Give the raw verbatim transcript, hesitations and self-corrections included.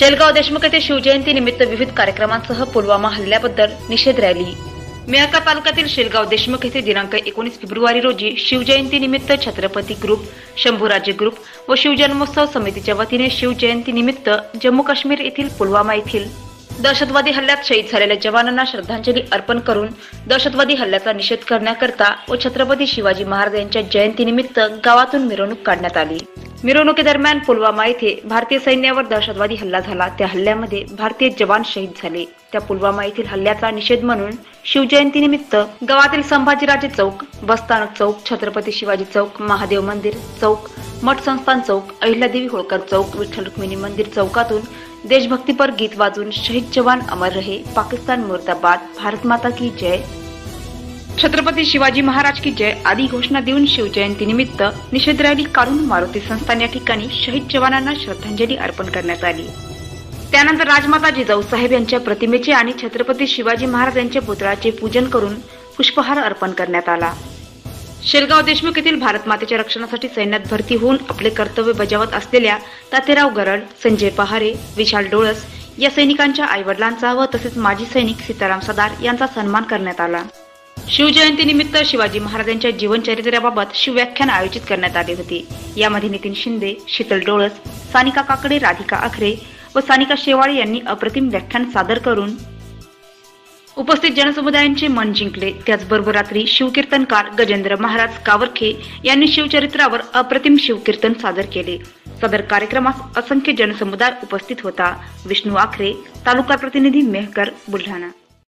शेलगाव देशमुख येथे शिवजयंती निमित्त विविध कार्यक्रमांसह पुलवामा हल्ल्याबद्दल निषेध रॅली। मेहकर तालुक्यातील शेलगाव देशमुख येथे दिनांक एकोणीस फेब्रुवारी रोजी शिवजयंती निमित्त छत्रपती ग्रुप, शंभूराजे ग्रुप व शिवजन्मोत्सव समितीच्या वतीने शिवजयंती निमित्त जम्मू काश्मीर येथील पुलवामा येथील दहशतवादी हल्ल्यात शहीद झालेल्या जवानांना श्रद्धांजली अर्पण करून दहशतवादी हल्ल्याचा निषेध करण्याकरता व छत्रपती शिवाजी महाराज यांच्या जयंतीनिमित्त गावातून मिरवणूक काढण्यात आली। मिरवणुकीदरम्यान पुलवामा येथे भारतीय सैन्यावर दहशतवादी हल्ला झाला। त्या हल्ल्यामध्ये भारतीय जवान शहीद झाले। त्या पुलवामा येथील हल्ल्याचा निषेध म्हणून शिवजयंतीनिमित्त गावातील संभाजीराजे चौक, बसस्थानक चौक, छत्रपती शिवाजी चौक, महादेव मंदिर चौक, मठ संस्थान चौक, अहिल्यादेवी होळकर चौक, विठ्ठल रुक्मिणी मंदिर चौकातून देशभक्तीपर गीत वाजून शहीद जवान अमर रहे, पाकिस्तान मुर्दाबाद, भारत माता की जय, छत्रपती शिवाजी महाराज की जय आदी घोषणा देऊन शिवजयंती निमित्त निषेध रॅली काढून मारुती संस्थान या ठिकाणी शहीद जवानांना श्रद्धांजली अर्पण करण्यात आली। त्यानंतर राजमाता जिजाऊ साहेब यांच्या प्रतिमेचे आणि छत्रपती शिवाजी महाराज यांच्या पुतळ्याचे पूजन करून पुष्पहार अर्पण करण्यात आला। शेलगाव देशमुख येथील भारत मातेच्या रक्षणासाठी सैन्यात भरती होऊन आपले कर्तव्य बजावत असलेल्या तातेराव गरड, संजय पहारे, विशाल डोळस या सैनिकांच्या आईवडिलांचा व तसेच माजी सैनिक सीताराम सदार यांचा सन्मान करण्यात आला। शिवजयंती निमित्त शिवाजी महाराजांच्या जीवनचरित्राबाबत शिवव्याख्यान आयोजित करण्यात आले होते। यामध्ये नितीन शिंदे, शीतल डोळस, सानिका काकडे, राधिका आखरे व सानिका शेवाळे यांनी अप्रतिम व्याख्यान सादर करून उपस्थित जनसमुदायांचे मन जिंकले। त्याचबरोबर रात्री शिवकीर्तनकार गजेंद्र महाराज कावरखे यांनी शिवचरित्रावर अप्रतिम शिवकीर्तन सादर केले। सदर कार्यक्रमास असंख्य जनसमुदाय उपस्थित होता। विष्णू आखरे, तालुका प्रतिनिधी, मेहकर, बुलढाणा।